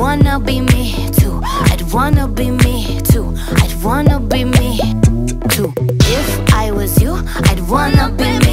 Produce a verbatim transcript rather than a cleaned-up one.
wanna be me too. I'd wanna be me too. I'd wanna be me too. If I was you, I'd wanna be me